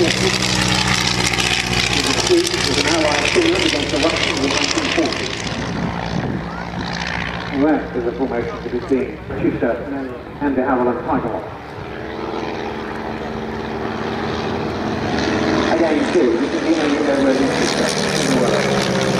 With an Allied Finland against the Russians in 1940. And that is the formation to be seen. Tutor and de Havilland Tigerhawk. Again, too, this is the only airworthy tutor in the world.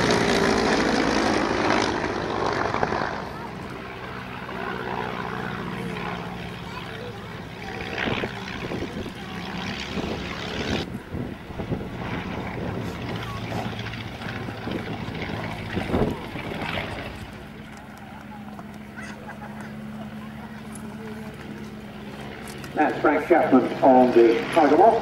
That's Frank Chapman on the Tigerhawk.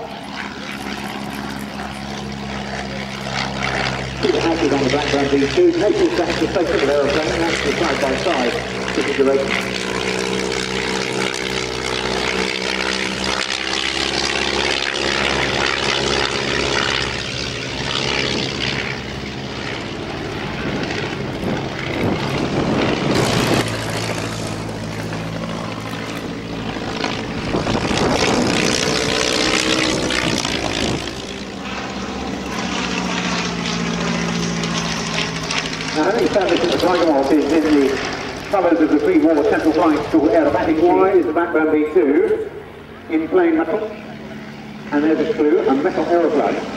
Peter Hatchett on the Blackburn V2. Notice that's the stationary aeroplane, that's the side-by-side configuration. Now, having established that the Tigerhawk is in the colours of the pre-war Central Flying School aerobatic Y is the Blackburn V2 in plain metal. And there's a clue, a metal aeroplane.